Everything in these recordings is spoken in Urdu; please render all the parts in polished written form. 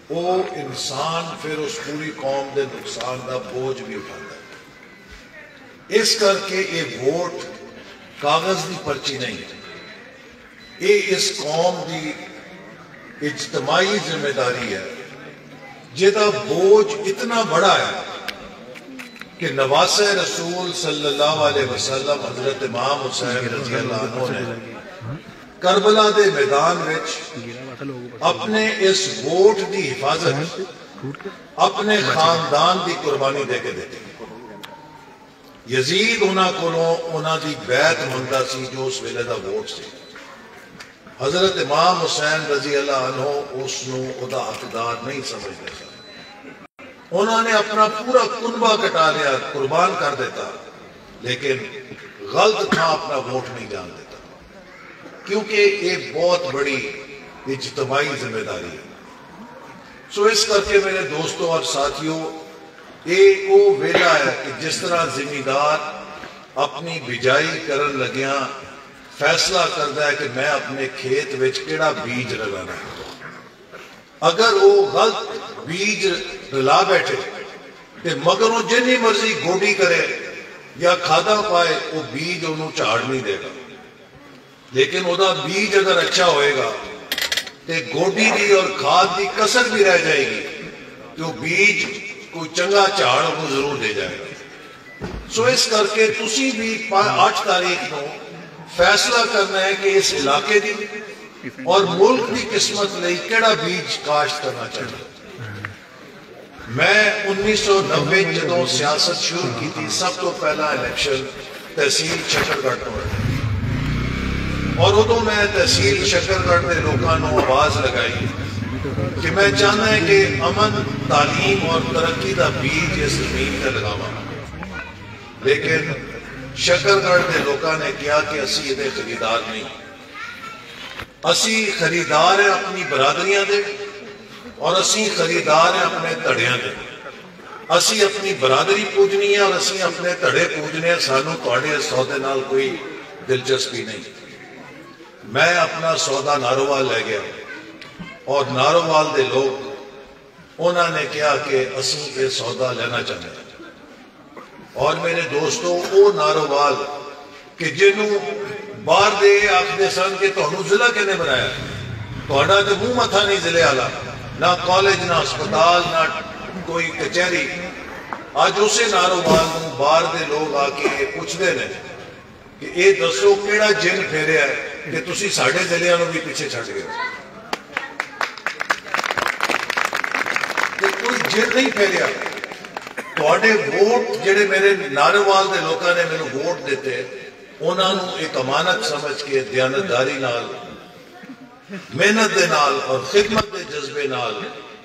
وہ انسان پھر اس پوری قوم دے نقصان دا بوجھ بھی اٹھاتا ہے۔ اس کر کے یہ ووٹ کاغذ دی پرچی نہیں، یہ اس قوم دی اجتماعی ذمہ داری ہے جہاں بوجھ اتنا بڑا ہے کہ نواسہ رسول صلی اللہ علیہ وسلم حضرت امام حسین رضی اللہ عنہ نے کربلا دے میدان وچ اپنے اس ووٹ دی حفاظت اپنے خاندان دی قربانی دے کے دیتے۔ یزید انہاں دی بیعت منگدا سی جو اس ویلے دا ووٹ سی۔ حضرت امام حسین رضی اللہ عنہ اس نو ادا حقدار نہیں سمجھتے سن۔ انہوں نے اپنا پورا کنبہ کٹا لیا، قربان کر دیتا، لیکن غلط تھا اپنا ووٹ نہیں جان دیتا، کیونکہ یہ بہت بڑی اجتماعی ذمہ داری ہے۔ سو اس کر کے میرے دوستوں اور ساتھیوں، یہ وہ ویلا ہے کہ جس طرح زمیندار اپنی بجائی کرن لگیاں فیصلہ کرتا ہے کہ میں اپنے کھیت وچ کیڑا بیج رلانا ہے، اگر وہ غلط بیج رلا بیٹھے کہ مگر وہ جنی مرضی گوڈی کرے یا کھادا پائے وہ بیج انہوں چاڑ نہیں دے گا، لیکن وہ بیج اگر اچھا ہوئے گا تو گوڈی دی اور کھاد دی کسر بھی رہ جائے گی، تو بیج کوئی چنگا چاڑ انہوں ضرور دے جائے گا۔ سو اس کر کے تسی بھی 8 تاریخ کو فیصلہ کرنا ہے کہ اس علاقے دی اور ملک کی قسمت لئی کیڑا بیج کاشت کرنا چاہیے۔ میں 1990 جدوں سیاست شروع کی تھی، سب تو پہلا الیکشن تحصیل شکرگڑھ تو ہے، اور ادو میں تحصیل شکرگڑھ دے لوگاں نو آواز لگائی کہ میں چاہنا ہے کہ امن، تعلیم اور ترقی دا بیج اس زمین تے لگاواں، لیکن شکرگڑھ دے لوگاں نے کیا کہ اسی ادھے خریدار نہیں، اسی خریدار ہیں اپنی برادریاں دے اور اسی خریدار ہیں اپنے تڑیاں دے۔ اسی اپنی برادری پوجنی ہے اور اسی اپنے تڑے پوجنے ہیں، سانو تواڈے سودے نال کوئی دلچسپی نہیں۔ میں اپنا سودا ناروال لے گیا اور ناروال دے لوگ انہوں نے کہا کہ اسی یہ سودا لینا چاہتے ہیں، اور میرے دوستوں وہ ناروال کہ جنہوں باہر دے آخدے سن کہ تہنوں ضلع کہنے بنایا، تہاڈا تے منہ متھا نہیں ضلع والا، نہ کالج، نہ ہسپتال، نہ کوئی کچہری۔ اج اسے ناروال نوں باہر دے لوگ آ کے پوچھتے ہیں کہ اے دسو کیڑا جن پھیریا ہے کہ تسی ساڈے ضلع نوں بھی پیچھے چھڈ گئے۔ کوئی جن نہیں پھیریا، تہاڈے ووٹ جڑے میرے ناروال دے لوکاں نے مینوں ووٹ دیتے، انہوں نے ایک امانت سمجھ کے دیانتداری نال، محنت دے نال اور خدمت دے جذبے نال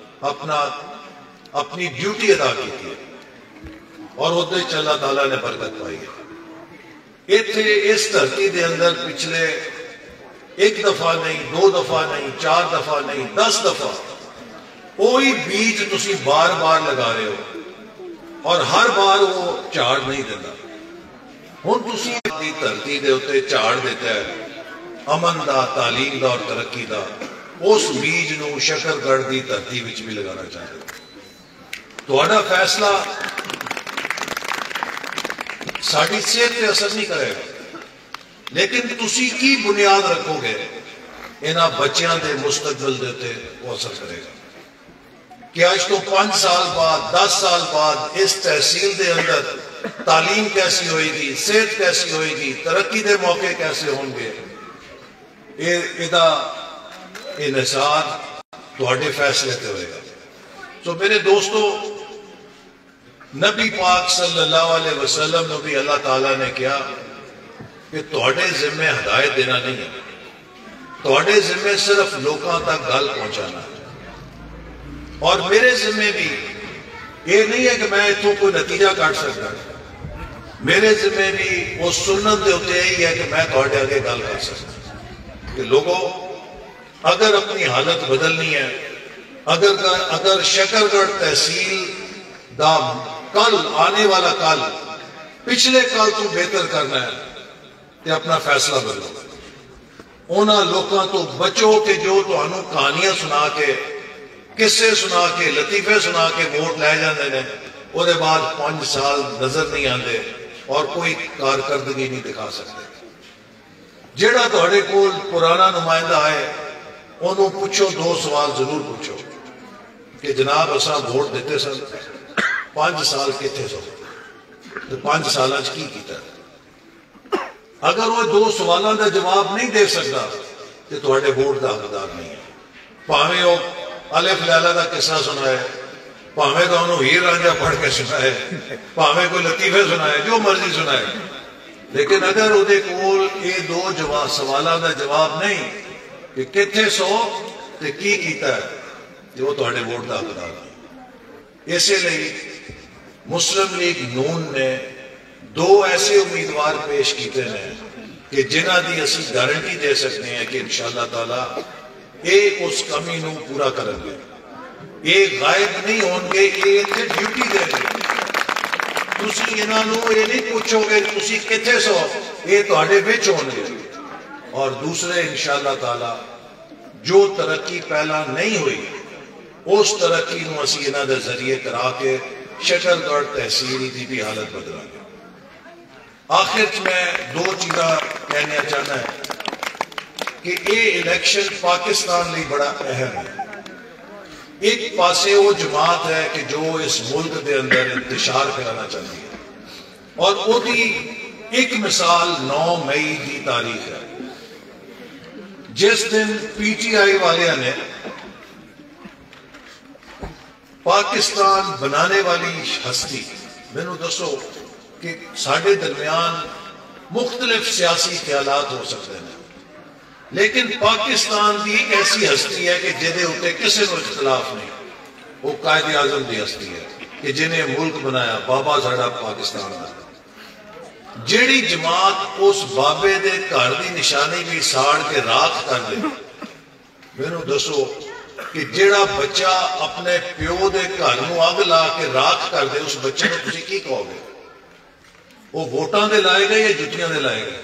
اپنی ڈیوٹی ادا کی تھی، اور ادھے اللہ تعالیٰ نے برکت پائی ہے۔ ایتھے اس دھرتی دے اندر پچھلے 1 دفعہ نہیں، 2 دفعہ نہیں، 4 دفعہ نہیں، 10 دفعہ کوئی بیج تسی بار بار لگا رہے ہو اور ہر بار وہ چاڑ نہیں دیتا۔ ہن تسی اپنی دھرتی دے اوتے چاڑ دیتا ہے امن دا، تعلیم دا اور ترقی دا، اس بیج نو شکرگڑھ دی دھرتی وچ بھی لگانا چاہتے ہیں۔ تہاڈا فیصلہ ساڈی صحت تے اثر نہیں کرے گا، لیکن تسی کی بنیاد رکھو گے انہاں بچیاں دے مستقبل دے اوتے وہ اثر کرے گا کہ آج تو 5 سال بعد، 10 سال بعد اس تحصیل دے اندر تعلیم کیسی ہوئے گی، صحت کیسی ہوئے گی، ترقی دے موقع کیسے ہوں گے، یہ انحصار تہاڈے فیصلے تے ہوئے گا۔ تو میرے دوستو، نبی پاک صلی اللہ علیہ وسلم نے بھی اللہ تعالیٰ نے کیا کہ تہاڈے ذمہ ہدایت دینا نہیں ہے، تہاڈے ذمہ صرف لوکاں تک گل پہنچانا ہے، اور میرے ذمہ بھی یہ نہیں ہے کہ میں اتوں کوئی نتیجہ کاٹ سکتا، میرے ذمہ بھی وہ سنت دے ہوتے ہی ہے کہ میں تہاڈے آگے گل کر سکتا کہ لوگوں اگر اپنی حالت بدلنی ہے، اگر شکرگڑھ تحصیل دا کل آنے والا کل پچھلے کل تو بہتر کرنا ہے تو اپنا فیصلہ بدلو۔ انہاں لوکاں تو بچو کہ جو تہانوں کہانیاں سنا کے قصے سنا کے لطیفے سنا کے ووٹ لے جاندے نے، وہ دے بعد 5 سال نظر نہیں آندے اور کوئی کارکردگی نہیں دکھا سکتے۔ جیڑا تہاڈے کول پرانا نمائندہ ہے انہوں پوچھو، 2 سوال ضرور پوچھو کہ جناب اساں ووٹ دیتے سن 5 سال کتنے سو، تو 5 سالاں کی کیتا ہے؟ اگر وہ 2 سوالاں دا جواب نہیں دے سکتا تو تہاڈے ووٹ دا حقدار نہیں ہے۔ پاویں وہ الف لیلا دا قصہ سنائے، پاویں تو انہوں ہیر رانجھا پڑھ کے سنائے، پاویں کوئی لطیفے سنائے، جو مرضی سنائے، لیکن اگر وہ دے کول یہ 2 سوالاں دا جواب نہیں کہ کتنے سو تے کی کیتا ہے، تو وہ تہاڈے ووٹ دا حقدار نہیں۔ اسی لیے مسلم لیگ نون نے 2 ایسے امیدوار پیش کیتے ہیں کہ جنہ دی اسی گارنٹی دے سکتے ہیں کہ انشاءاللہ تعالی یہ اس کمی نو پورا کریں گے، یہ غائب نہیں ہون گے، یہ اتنے ڈیوٹی دیں گے۔ تسی انہاں نو یہ نہیں پوچھو گے تسی کتنے سو، یہ تہاڈے وچ ہون گے۔ اور دوسرے انشاءاللہ تعالی جو ترقی پہلا نہیں ہوئی اس ترقی نو اسی انہاں دے ذریعے کرا کے شکرگڑھ تحصیل دی بھی حالت بدلا گے۔ آخر میں 2 چیزاں کہنا چاہنا ہے کہ یہ الیکشن پاکستان لی بڑا اہم ہے۔ ایک پاسے وہ جماعت ہے کہ جو اس ملک دے اندر انتشار کرانا چاہتی ہے، اور وہ دی ایک مثال 9 مئی دی تاریخ ہے، جس دن پی ٹی آئی والے نے پاکستان بنانے والی ہستی، میں نے دسو کہ ساڑھے درمیان مختلف سیاسی خیالات ہو سکتے ہیں، لیکن پاکستان دی ایک ایسی ہستی ہے کہ جنہیں ہوتے کسی کو اختلاف نہیں، وہ قائد اعظم دی ہستی ہے کہ جنہیں ملک بنایا بابا ساڑھا پاکستان دا۔ جیڑی جماعت اس بابے دے گھر دی نشانی بھی ساڑ کے راکھ کر دے، میں نے دسو کہ جیڑا بچہ اپنے پیو دے گھر نو اگ لا کے راکھ کر دے، اس بچے کو تسی کی کہو گے؟ وہ ووٹاں دے لائے گئے یا جتیاں دے لائے گئے؟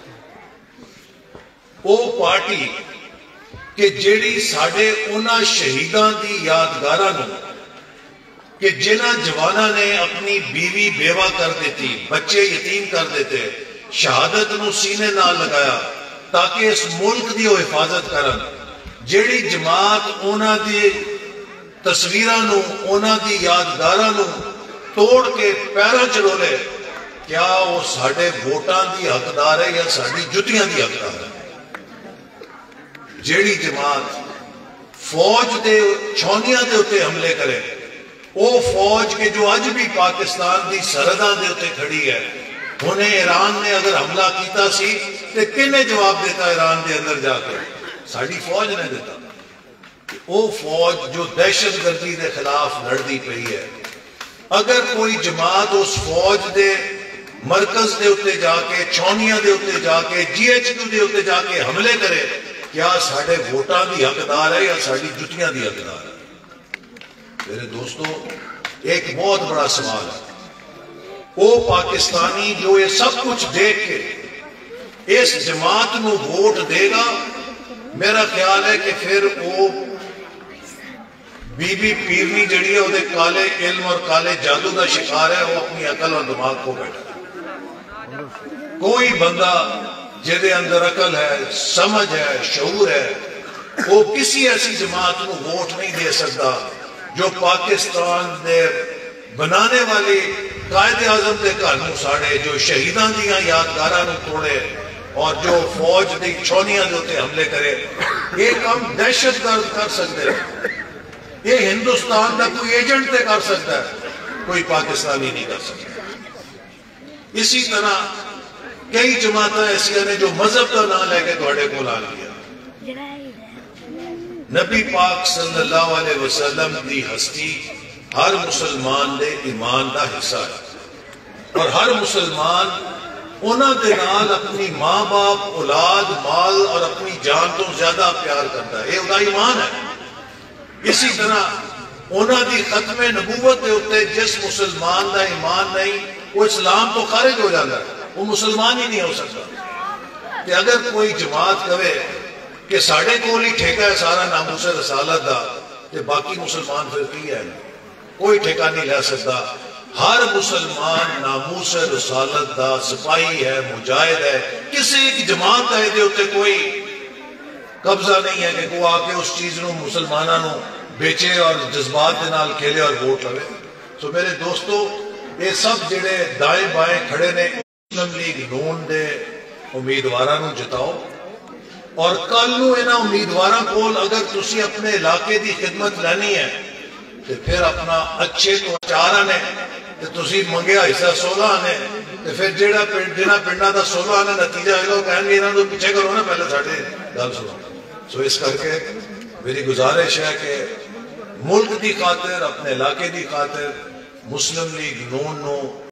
وہ پارٹی کہ جیڑی ساڑھے انہاں شہیدان دی یادگاراں نو کہ جنہاں جواناں نے اپنی بیوی بیوہ کر دیتی، بچے یتیم کر دیتے، شہادت نو سینے نہ لگایا تاکہ اس ملک دی وہ حفاظت کرن، جیڑی جماعت انہاں دی تصویراں نو انہاں دی یادگاراں نو توڑ کے پیراں چلولے، کیا وہ ساڑھے ووٹاں دی حقدار ہے یا ساڑھی جتیاں دی حقدار ہے؟ جیڑی جماعت فوج دے چھاؤنیوں دے اتے حملے کرے، وہ فوج کے جو اج بھی پاکستان دی سرحداں دے اتے کھڑی ہے، انہیں ایران نے اگر حملہ کیتا سی تو کنے جواب دیتا ایران دے اندر جا کے؟ ساڑھی فوج نے دیتا۔ وہ فوج جو دہشت گردی دے خلاف لڑدی پئی ہے، اگر کوئی جماعت اس فوج دے مرکز دے اتے جا کے، چھاؤنیاں دے اتے جا کے، جی ایچ کیو دے اتے جا کے حملے کرے، کیا ساڑھے ووٹاں دی حقدار ہے یا ساڑھی جتیاں دی حقدار ہے؟ میرے دوستو، ایک بہت بڑا سوال ہے۔ وہ پاکستانی جو یہ سب کچھ دیکھ کے اس جماعت نو ووٹ دے گا، میرا خیال ہے کہ پھر وہ بی بی پیرنی جڑی ہے وہ دے کالے علم اور کالے جادو دا شکار ہے، وہ اپنی عقل اور دماغ کو بیٹھا ہے۔ کوئی بندہ جدے اندر عقل ہے، سمجھ ہے، شعور ہے، وہ کسی ایسی جماعت نو ووٹ نہیں دے سکتا جو پاکستان دے بنانے والی قائد اعظم دے گھر نو ساڑے، جو شہیدان دیاں یادگاراں نو توڑے، اور جو فوج دی چھاؤنیاں دے اتے حملے کرے۔ یہ کام دہشت گرد کر سکتے ہیں، یہ ہندوستان دا کوئی ایجنٹ تے کر سکتا ہے، کوئی پاکستانی نہیں کر سکتا۔ اسی طرح کئی جماعتیں ایسی ہیں جو مذہب کا نام لے کے تھوڑے کو لا لیا۔ نبی پاک صلی اللہ علیہ وسلم دی ہستی ہر مسلمان دے ایمان دا حصہ ہے، اور ہر مسلمان انہاں دے نال اپنی ماں باپ، اولاد، مال اور اپنی جان تو زیادہ پیار کرتا ہے، یہ انہاں ایمان ہے۔ اسی طرح انہاں دی ختم نبوت دے اتے جس مسلمان دا ایمان نہیں، وہ اسلام تو خارج ہو جاتا ہے، وہ مسلمان ہی نہیں ہو سکتا۔ کہ اگر کوئی جماعت کہے کہ ساڑھے کو ہی ٹھیکہ ہے سارا ناموس رسالت دا، تے باقی مسلمان پھر کی ہے کوئی ٹھیکہ نہیں لے سکتا. ہر مسلمان ناموس رسالت دا سپاہی ہے، مجاہد ہے. کسی ایک جماعت ہے دے ہوتے کوئی قبضہ نہیں ہے کہ کوئی آ کے اس چیز نو مسلمانہ نو بیچے اور جذبات دے نال کھیلے اور ووٹ لوے. سو میرے دوستو، یہ سب جڑے دائیں بائیں کھڑے نے مسلم لیگ نون دے امیدواراں نو جتاؤ، اور کل نو انہاں امیدواراں کول اگر تسی اپنے علاقے دی خدمت لینی ہے تو پھر اپنا اچھے تو 4 آنے تے تسی منگیا حصہ 16 آنے تے پھر جنہاں پنڈاں دا 16 آنے نتیجہ ہے لوگ کہیں گے انہاں تو پیچھے کرو نا، پہلے ساڑھے گل سنو. سو اس کر کے میری گزارش ہے کہ ملک دی خاطر، اپنے علاقے دی خاطر مسلم لیگ نون نو